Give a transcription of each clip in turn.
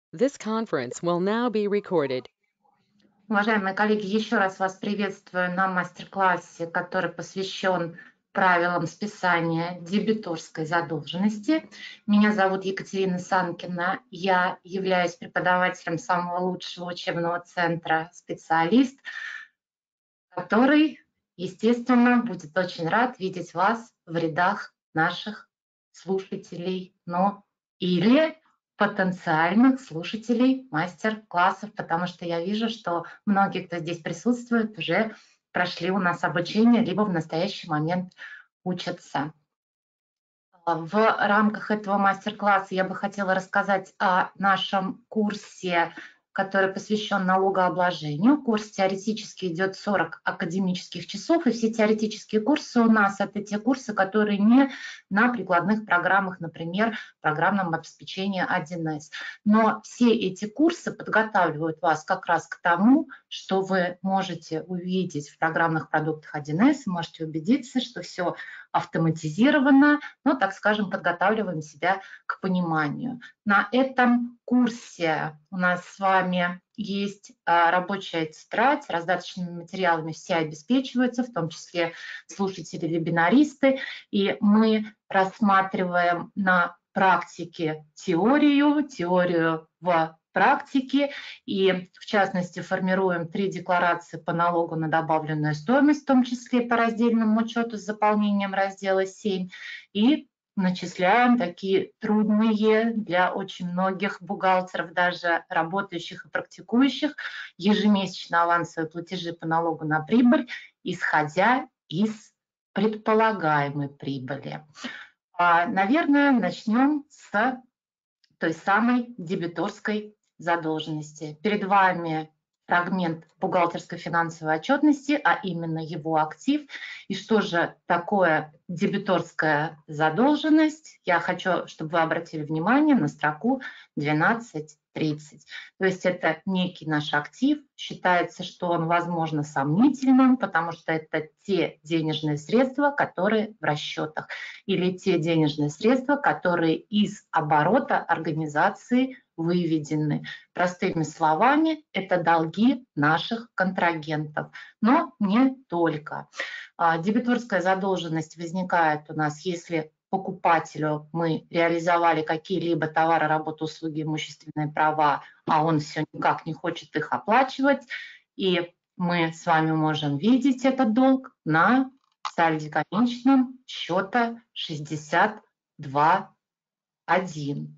This conference will now be recorded. Уважаемые коллеги, еще раз вас приветствую на мастер-классе, который посвящен правилам списания дебиторской задолженности. Меня зовут Екатерина Санкина, я являюсь преподавателем самого лучшего учебного центра «Специалист», который, естественно, будет очень рад видеть вас в рядах наших слушателей, или потенциальных слушателей мастер-классов, потому что я вижу, что многие, кто здесь присутствует, уже прошли у нас обучение, либо в настоящий момент учатся. В рамках этого мастер-класса я бы хотела рассказать о нашем курсе, который посвящен налогообложению. Курс теоретически идет 40 академических часов, и все теоретические курсы у нас – это те курсы, которые не на прикладных программах, например, в программном обеспечении 1С. Но все эти курсы подготавливают вас как раз к тому, что вы можете увидеть в программных продуктах 1С, можете убедиться, что все автоматизировано, так скажем, подготавливаем себя к пониманию. На этом курсе у нас с вами есть рабочая тетрадь, раздаточными материалами все обеспечиваются, в том числе слушатели-вебинаристы, и мы рассматриваем на практике теорию в практике, и в частности формируем 3 декларации по налогу на добавленную стоимость, в том числе по раздельному учету с заполнением раздела 7, и начисляем такие трудные для очень многих бухгалтеров, даже работающих и практикующих, ежемесячно авансовые платежи по налогу на прибыль, исходя из предполагаемой прибыли. Наверное, начнем с той самой дебиторской задолженности. Перед вами фрагмент бухгалтерской финансовой отчетности, а именно его актив. И что же такое дебиторская задолженность? Я хочу, чтобы вы обратили внимание на строку 12.30. То есть это некий наш актив. Считается, что он, возможно, сомнительным, потому что это те денежные средства, которые в расчетах, или те денежные средства, которые из оборота организации выведены. Простыми словами, это долги наших контрагентов, но не только. Дебиторская задолженность возникает у нас, если покупателю мы реализовали какие-либо товары, работы, услуги, имущественные права, а он все никак не хочет их оплачивать, и мы с вами можем видеть этот долг на сальде конечном счета 62.1.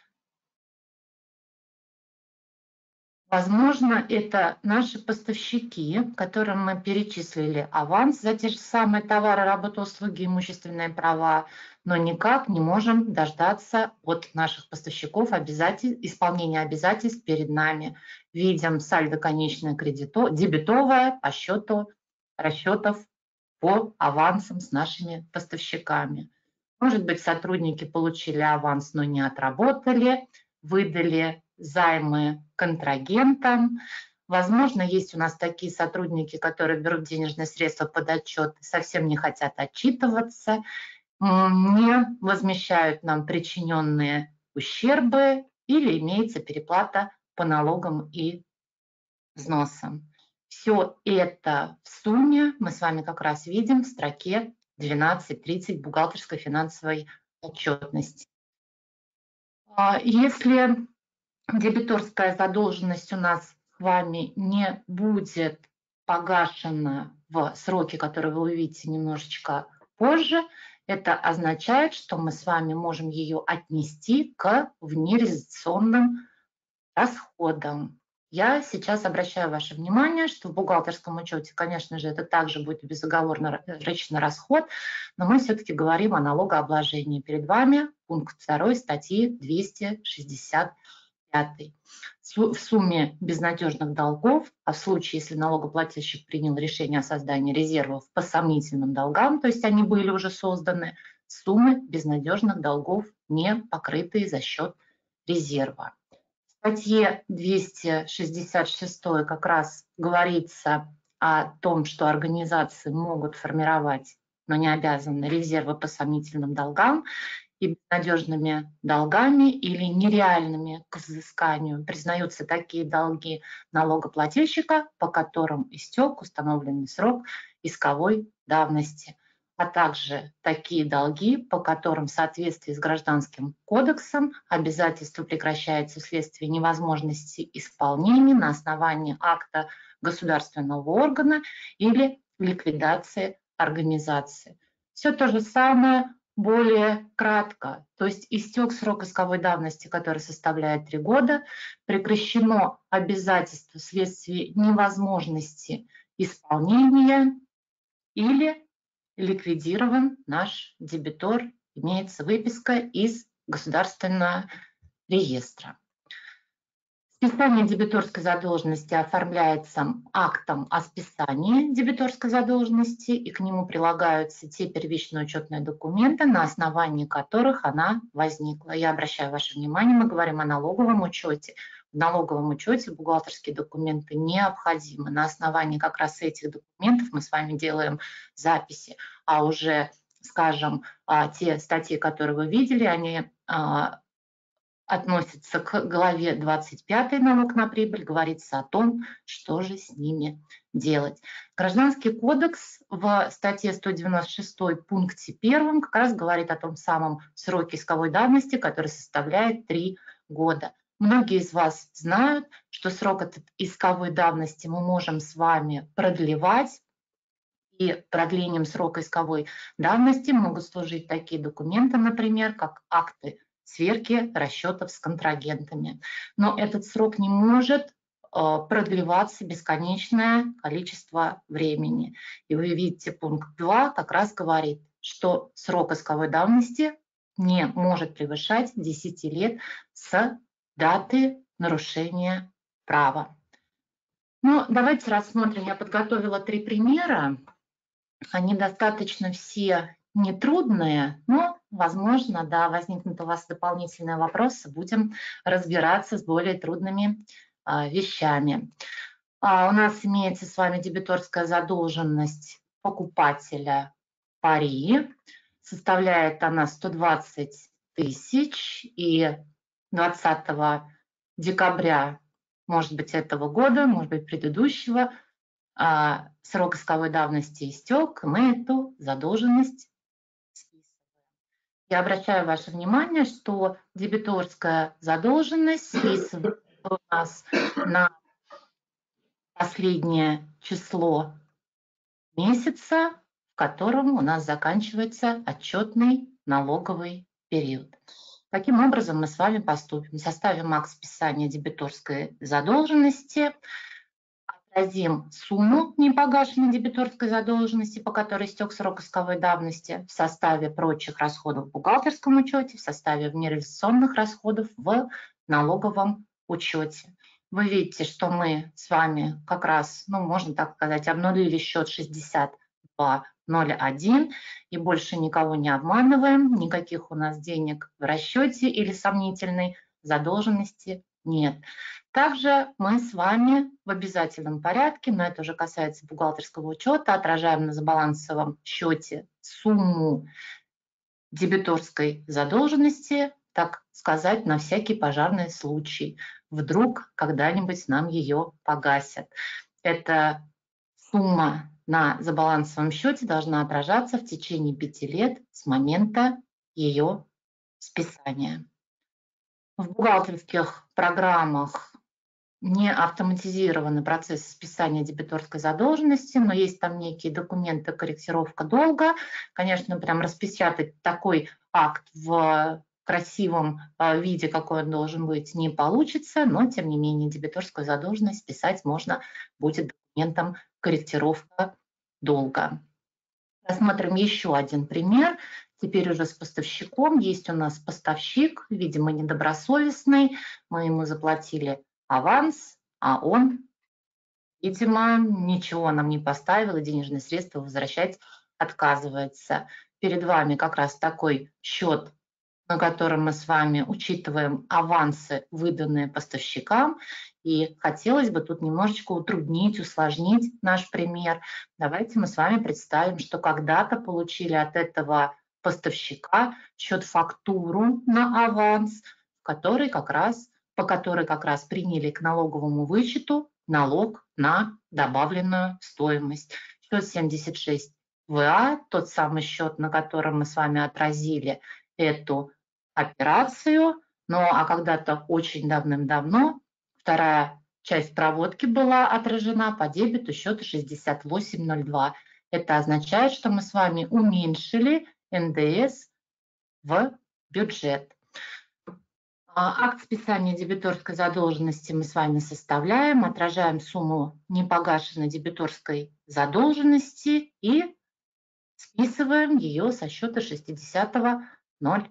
Возможно, это наши поставщики, которым мы перечислили аванс за те же самые товары, работы, услуги, имущественные права, но никак не можем дождаться от наших поставщиков исполнения обязательств перед нами. Видим сальдо конечное дебетовое по счету расчетов по авансам с нашими поставщиками. Может быть, сотрудники получили аванс, но не отработали, выдали займы контрагентам. Возможно, есть у нас такие сотрудники, которые берут денежные средства под отчет, совсем не хотят отчитываться, не возмещают нам причиненные ущербы или имеется переплата по налогам и взносам. Все это в сумме мы с вами как раз видим в строке 12.30 бухгалтерской финансовой отчетности. Если дебиторская задолженность у нас с вами не будет погашена в сроки, которые вы увидите немножечко позже, это означает, что мы с вами можем ее отнести к внереализационным расходам. Я сейчас обращаю ваше внимание, что в бухгалтерском учете, конечно же, это также будет безоговорно рычный расход, но мы все-таки говорим о налогообложении. Перед вами пункт 2 статьи 265. В сумме безнадежных долгов, а в случае, если налогоплательщик принял решение о создании резервов по сомнительным долгам, то есть они были уже созданы, суммы безнадежных долгов не покрытые за счет резерва. В статье 266 как раз говорится о том, что организации могут формировать, но не обязаны, резервы по сомнительным долгам. и безнадежными долгами или нереальными к взысканию. Признаются такие долги налогоплательщика, по которым истек установленный срок исковой давности, а также такие долги, по которым в соответствии с Гражданским кодексом обязательство прекращается вследствие невозможности исполнения на основании акта государственного органа или ликвидации организации. Все то же самое, более кратко. То есть истек срок исковой давности, который составляет 3 года, прекращено обязательство вследствие невозможности исполнения или ликвидирован наш дебитор, имеется выписка из государственного реестра. Списание дебиторской задолженности оформляется актом о списании дебиторской задолженности, и к нему прилагаются те первичные учетные документы, на основании которых она возникла. Я обращаю ваше внимание, мы говорим о налоговом учете. В налоговом учете бухгалтерские документы необходимы. На основании как раз этих документов мы с вами делаем записи, а уже, скажем, те статьи, которые вы видели, они относится к главе 25 «Налог на прибыль», говорится о том, что же с ними делать. Гражданский кодекс в статье 196 пункте 1 как раз говорит о том самом сроке исковой давности, который составляет 3 года. Многие из вас знают, что срок этой исковой давности мы можем с вами продлевать, и продлением срока исковой давности могут служить такие документы, например, как акты сверки расчетов с контрагентами. Но этот срок не может продлеваться бесконечное количество времени. И вы видите, пункт 2 как раз говорит, что срок исковой давности не может превышать 10 лет с даты нарушения права. Ну, давайте рассмотрим. Я подготовила 3 примера. Они достаточно все нетрудные, но, возможно, да, возникнут у вас дополнительные вопросы, будем разбираться с более трудными вещами. У нас имеется с вами дебиторская задолженность покупателя пари. Составляет она 120 тысяч, и 20 декабря, может быть, этого года, может быть, предыдущего, срок исковой давности истек, мы эту задолженность списываем. Я обращаю ваше внимание, что дебиторская задолженность списывается у нас на последнее число месяца, в котором у нас заканчивается отчетный налоговый период. Каким образом мы с вами поступим? Составим акт списания дебиторской задолженности, отразим сумму непогашенной дебиторской задолженности, по которой истек срок исковой давности, в составе прочих расходов в бухгалтерском учете, в составе внереализационных расходов в налоговом учете. Вы видите, что мы с вами как раз, ну, можно так сказать, обнулили счет 62.01 и больше никого не обманываем, никаких у нас денег в расчете или сомнительной задолженности нет. Также мы с вами в обязательном порядке, но это уже касается бухгалтерского учета, отражаем на забалансовом счете сумму дебиторской задолженности, так сказать, на всякий пожарный случай. Вдруг когда-нибудь нам ее погасят. Эта сумма на забалансовом счете должна отражаться в течение 5 лет с момента ее списания. В бухгалтерских программах не автоматизированы процессы списания дебиторской задолженности, но есть там некие документы, корректировка долга. Конечно, прям распечатать такой акт в красивом виде, какой он должен быть, не получится, но тем не менее дебиторскую задолженность списать можно будет документом корректировка долга. Рассмотрим еще один пример. Теперь уже с поставщиком. Есть у нас поставщик, видимо, недобросовестный. Мы ему заплатили аванс, а он, видимо, ничего нам не поставил и денежные средства возвращать отказывается. Перед вами как раз такой счет, на котором мы с вами учитываем авансы, выданные поставщикам. И хотелось бы тут немножечко утруднить, усложнить наш пример. Давайте мы с вами представим, что когда-то получили от этого поставщика, счет-фактуру на аванс, по которой как раз приняли к налоговому вычету налог на добавленную стоимость. Счет 76 ВА, тот самый счет, на котором мы с вами отразили эту операцию. Ну а когда-то очень давным-давно вторая часть проводки была отражена по дебету счета 6802. Это означает, что мы с вами уменьшили НДС в бюджет. Акт списания дебиторской задолженности мы с вами составляем, отражаем сумму непогашенной дебиторской задолженности и списываем ее со счета 60.02.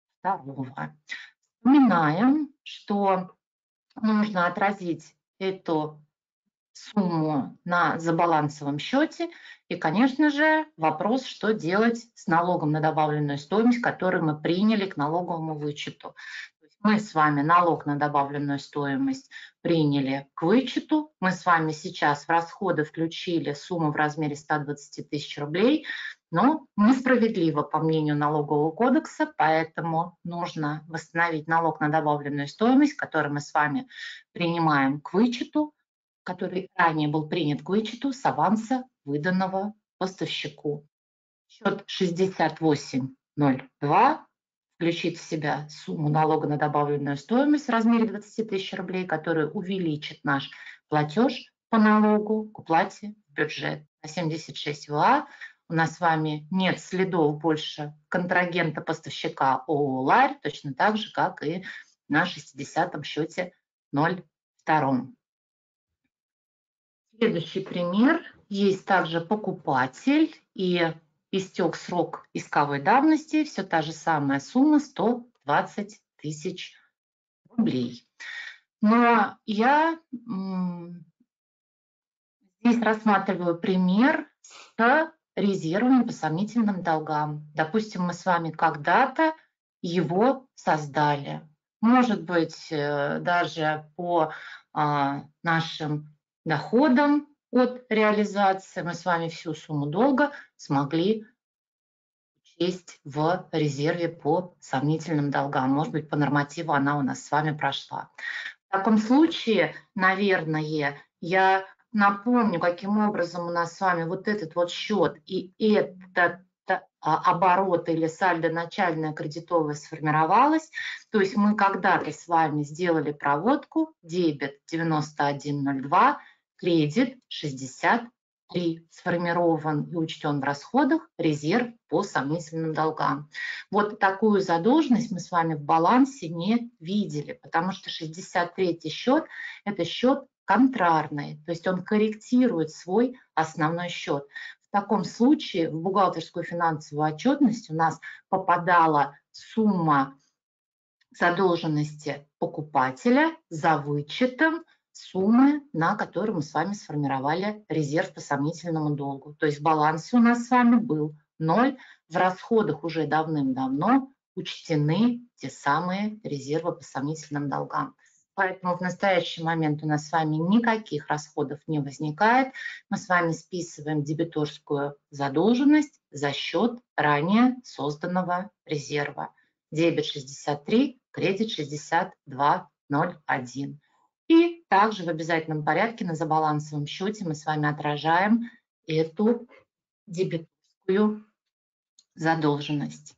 Вспоминаем, что нужно отразить эту сумму на забалансовом счете. И, конечно же, вопрос, что делать с налогом на добавленную стоимость, который мы приняли к налоговому вычету. Мы с вами налог на добавленную стоимость приняли к вычету. Мы с вами сейчас в расходы включили сумму в размере 120 тысяч рублей, но несправедливо, по мнению Налогового кодекса, поэтому нужно восстановить налог на добавленную стоимость, который мы с вами принимаем к вычету, который ранее был принят к вычету с аванса, выданного поставщику. Счет 6802 включит в себя сумму налога на добавленную стоимость в размере 20 тысяч рублей, который увеличит наш платеж по налогу к уплате в бюджет. На 76 ВА у нас с вами нет следов больше контрагента поставщика ООО «Ларь», точно так же, как и на 60-м счете 02. Следующий пример. Есть также покупатель и истек срок исковой давности, все та же самая сумма 120 тысяч рублей. Но я здесь рассматриваю пример с резервами по сомнительным долгам. Допустим, мы с вами когда-то его создали. Может быть, даже по нашим доходам от реализации мы с вами всю сумму долга смогли учесть в резерве по сомнительным долгам. Может быть, по нормативу она у нас с вами прошла. В таком случае, наверное, я напомню, каким образом у нас с вами вот этот вот счет и этот оборот или сальдо начальное кредитовое сформировалось. То есть мы когда-то с вами сделали проводку, дебет 9102, кредит 63, сформирован и учтен в расходах резерв по сомнительным долгам. Вот такую задолженность мы с вами в балансе не видели, потому что 63-й счет – это счет контрарный, то есть он корректирует свой основной счет. В таком случае в бухгалтерскую финансовую отчетность у нас попадала сумма задолженности покупателя за вычетом суммы, на которую мы с вами сформировали резерв по сомнительному долгу. То есть в балансе у нас с вами был 0, в расходах уже давным-давно учтены те самые резервы по сомнительным долгам. Поэтому в настоящий момент у нас с вами никаких расходов не возникает. Мы с вами списываем дебиторскую задолженность за счет ранее созданного резерва. Дебет 63, кредит 6201. И также в обязательном порядке на забалансовом счете мы с вами отражаем эту дебиторскую задолженность.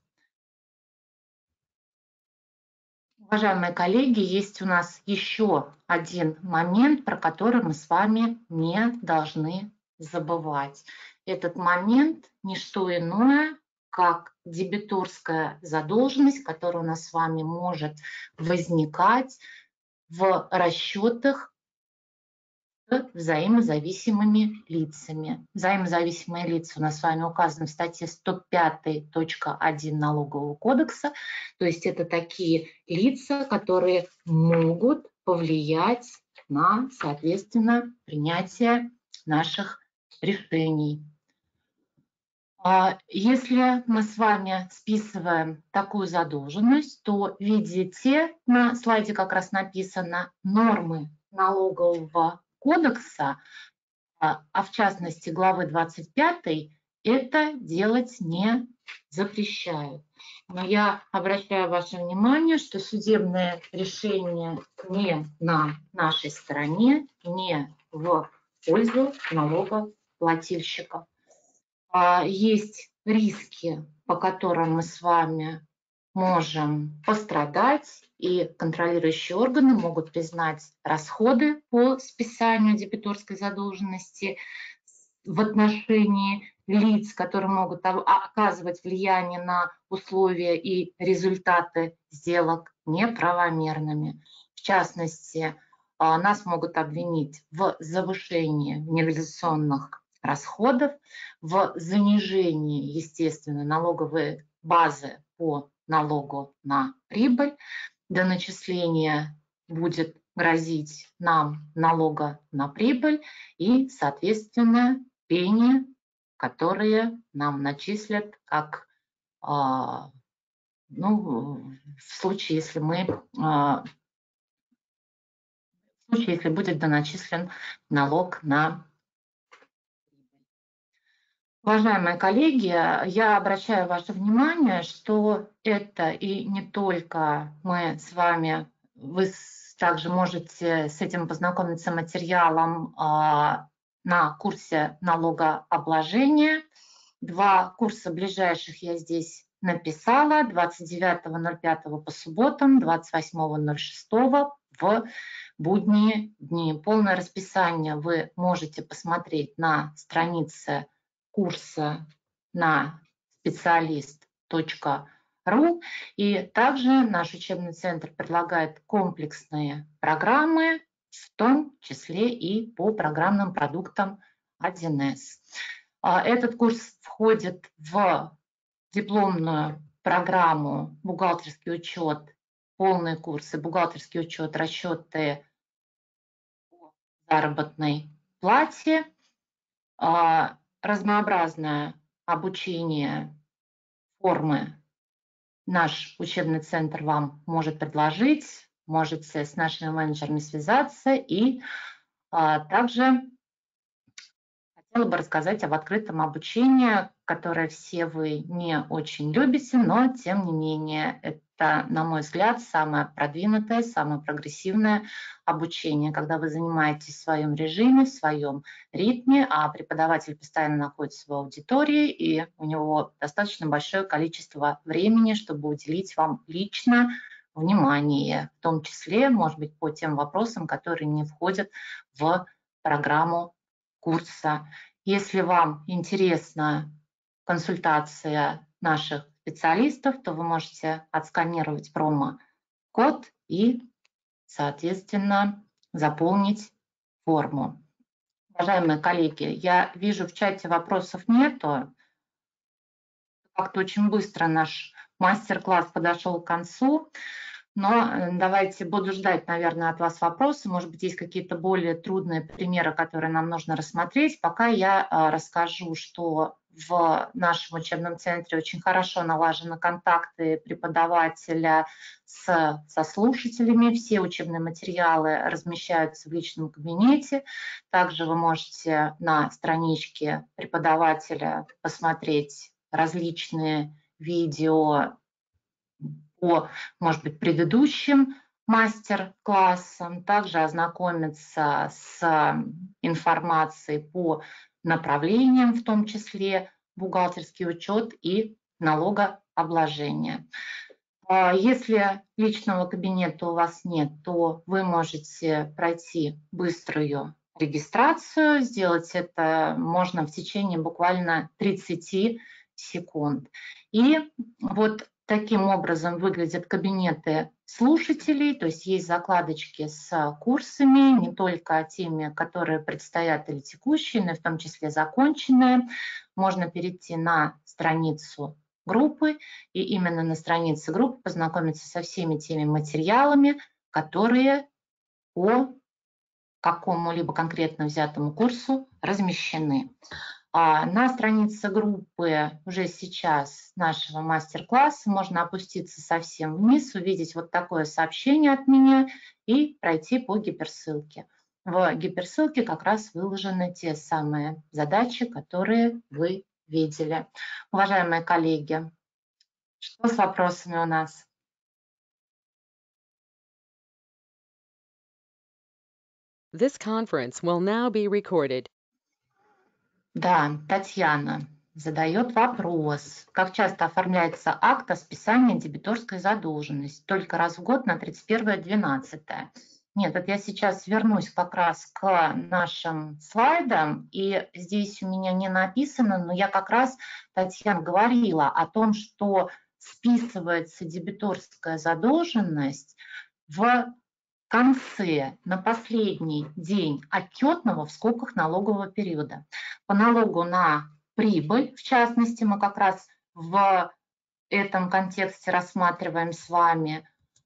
Уважаемые коллеги, есть у нас еще один момент, про который мы с вами не должны забывать. Этот момент – не что иное, как дебиторская задолженность, которая у нас с вами может возникать в расчетах с взаимозависимыми лицами. Взаимозависимые лица у нас с вами указаны в статье 105.1 Налогового кодекса. То есть это такие лица, которые могут повлиять на, соответственно, принятие наших решений. Если мы с вами списываем такую задолженность, то видите, на слайде как раз написано нормы налогового кодекса, а в частности главы 25, это делать не запрещают. Но я обращаю ваше внимание, что судебное решение не на нашей стороне, не в пользу налогоплательщика. Есть риски, по которым мы с вами можем пострадать, и контролирующие органы могут признать расходы по списанию дебиторской задолженности в отношении лиц, которые могут оказывать влияние на условия и результаты сделок, неправомерными. В частности, нас могут обвинить в завышении нереализационных расходов, в занижении, естественно, налоговой базы по налогу на прибыль. До начисления будет грозить нам налога на прибыль и, соответственно, пени, которые нам начислят как в случае, если если будет доначислен налог на Уважаемые коллеги, я обращаю ваше внимание, что это и не только мы с вами, вы также можете с этим познакомиться материалом на курсе налогообложения. 2 курса ближайших я здесь написала, 29.05 по субботам, 28.06 в будние дни. Полное расписание вы можете посмотреть на странице курса на специалист.ру. И также наш учебный центр предлагает комплексные программы, в том числе и по программным продуктам 1С. Этот курс входит в дипломную программу «Бухгалтерский учет», полные курсы «Бухгалтерский учет», расчеты по заработной плате, разнообразное обучение, формы наш учебный центр вам может предложить. Можете с нашими менеджерами связаться. И также хотела бы рассказать об открытом обучении, которое все вы не очень любите, но тем не менее это, на мой взгляд, самое продвинутое, самое прогрессивное обучение, когда вы занимаетесь в своем режиме, в своем ритме, а преподаватель постоянно находится в аудитории, и у него достаточно большое количество времени, чтобы уделить вам лично внимание, в том числе, может быть, по тем вопросам, которые не входят в программу курса. Если вам интересна консультация наших специалистов, то вы можете отсканировать промокод и, соответственно, заполнить форму. Уважаемые коллеги, я вижу, в чате вопросов нету. Как-то очень быстро наш мастер-класс подошел к концу. Но давайте, буду ждать, наверное, от вас вопросы. Может быть, есть какие-то более трудные примеры, которые нам нужно рассмотреть. Пока я расскажу, что в нашем учебном центре очень хорошо налажены контакты преподавателя со слушателями. Все учебные материалы размещаются в личном кабинете. Также вы можете на страничке преподавателя посмотреть различные видео по, может быть, предыдущим мастер-классам, также ознакомиться с информацией по направлениям, в том числе бухгалтерский учет и налогообложение. Если личного кабинета у вас нет, то вы можете пройти быструю регистрацию. Сделать это можно в течение буквально 30 секунд. И вот таким образом выглядят кабинеты слушателей, то есть есть закладочки с курсами, не только теми, которые предстоят или текущие, но и в том числе законченные. Можно перейти на страницу группы, и именно на странице группы познакомиться со всеми теми материалами, которые по какому-либо конкретно взятому курсу размещены. На странице группы уже сейчас нашего мастер-класса можно опуститься совсем вниз, увидеть вот такое сообщение от меня и пройти по гиперссылке. В гиперссылке как раз выложены те самые задачи, которые вы видели. Уважаемые коллеги, что с вопросами у нас? This conference will now be recorded. Да, Татьяна задает вопрос. Как часто оформляется акт о списании дебиторской задолженности? Только раз в год на 31.12. Нет, это я сейчас вернусь как раз к нашим слайдам, и здесь у меня не написано, но я как раз, Татьяна, говорила о том, что списывается дебиторская задолженность в конце, на последний день отчетного в скобках налогового периода. По налогу на прибыль, в частности, мы как раз в этом контексте рассматриваем с вами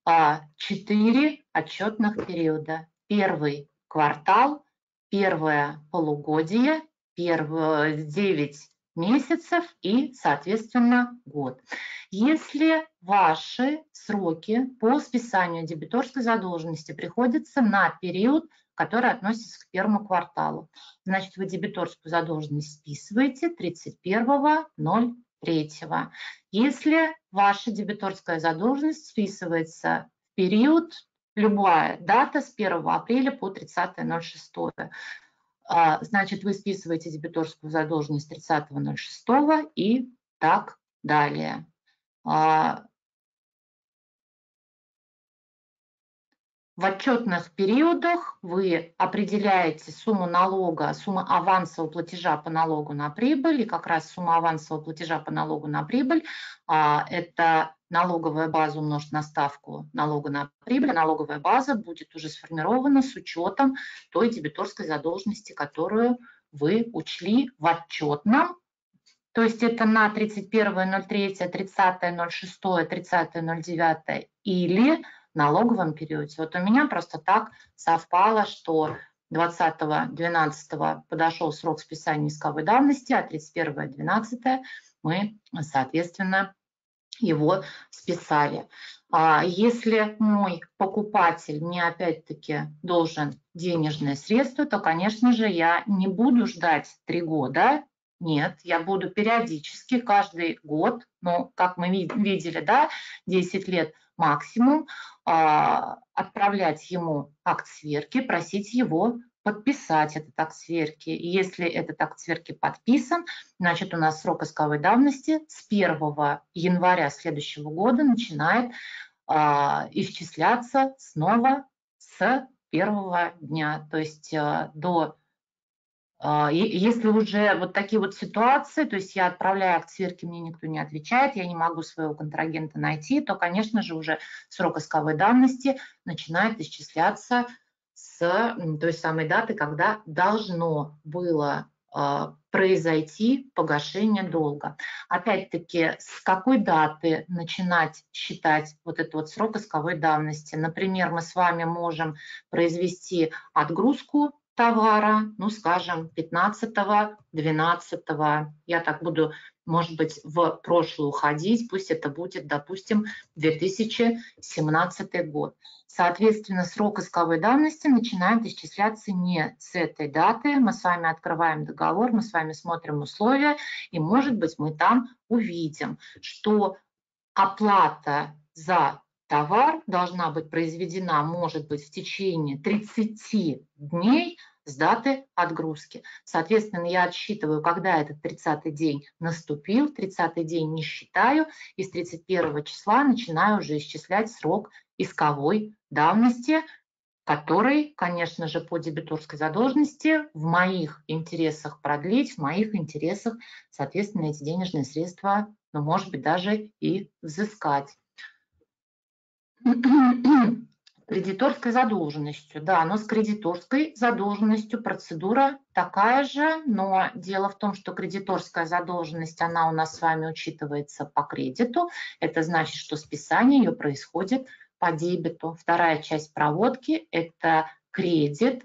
4 отчетных периода. Первый квартал, первое полугодие, 9 месяцев и, соответственно, год. Если ваши сроки по списанию дебиторской задолженности приходятся на период, который относится к первому кварталу, значит, вы дебиторскую задолженность списываете 31.03. Если ваша дебиторская задолженность списывается в период, любая дата с 1 апреля по 30.06, значит, вы списываете дебиторскую задолженность 30.06 и так далее. В отчетных периодах вы определяете сумму налога, сумму авансового платежа по налогу на прибыль, и как раз сумма авансового платежа по налогу на прибыль – это налоговая база умножить на ставку налога на прибыль. Налоговая база будет уже сформирована с учетом той дебиторской задолженности, которую вы учли в отчетном. То есть это на 31.03, 30.06, 30.09 или налоговом периоде. Вот у меня просто так совпало, что 20.12 подошел срок списания исковой давности, а 31.12 мы, соответственно, его списали. Если мой покупатель мне опять-таки должен денежные средства, то, конечно же, я не буду ждать 3 года. Нет, я буду периодически, каждый год, ну, как мы видели, да, 10 лет максимум, отправлять ему акт сверки, просить его подписать этот акт сверки. И если этот акт сверки подписан, значит, у нас срок исковой давности с 1 января следующего года начинает исчисляться снова с первого дня. То есть если уже вот такие вот ситуации, то есть я отправляю акт сверки, мне никто не отвечает, я не могу своего контрагента найти, то, конечно же, уже срок исковой давности начинает исчисляться с той самой даты, когда должно было произойти погашение долга. Опять-таки, с какой даты начинать считать вот этот вот срок исковой давности? Например, мы с вами можем произвести отгрузку товара, ну, скажем, 15-го, 12-го. Я так буду, может быть, в прошлое уходить, пусть это будет, допустим, 2017 год. Соответственно, срок исковой давности начинает исчисляться не с этой даты. Мы с вами открываем договор, мы с вами смотрим условия, и, может быть, мы там увидим, что оплата за товар должна быть произведена, может быть, в течение 30 дней с даты отгрузки. Соответственно, я отсчитываю, когда этот 30-й день наступил, 30-й день не считаю, и с 31 числа начинаю уже исчислять срок исковой давности, который, конечно же, по дебиторской задолженности в моих интересах продлить, в моих интересах, соответственно, эти денежные средства, ну, может быть, даже и взыскать. Кредиторской задолженностью, да, но с кредиторской задолженностью процедура такая же, но дело в том, что кредиторская задолженность, она у нас с вами учитывается по кредиту, это значит, что списание ее происходит по дебету. Вторая часть проводки – это кредит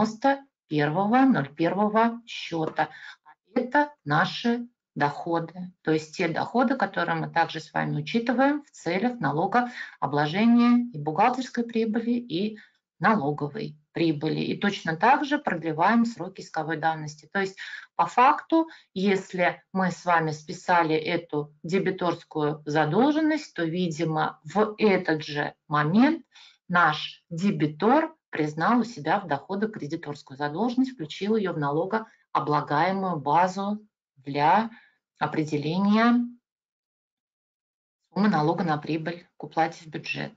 91.01 счета. Это наши доходы, то есть те доходы, которые мы также с вами учитываем в целях налогообложения и бухгалтерской прибыли, и налоговой прибыли. И точно так же продлеваем срок исковой давности. То есть по факту, если мы с вами списали эту дебиторскую задолженность, то, видимо, в этот же момент наш дебитор признал у себя в доходокредиторскую задолженность, включил ее в налогооблагаемую базу для определения суммы налога на прибыль к уплате в бюджет.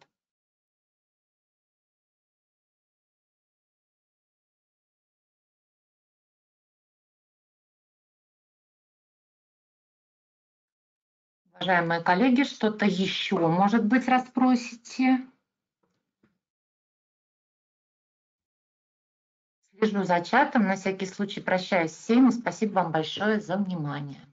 Уважаемые коллеги, что-то еще, может быть, расспросите? Слежу за чатом, на всякий случай прощаюсь с всеми. Спасибо вам большое за внимание.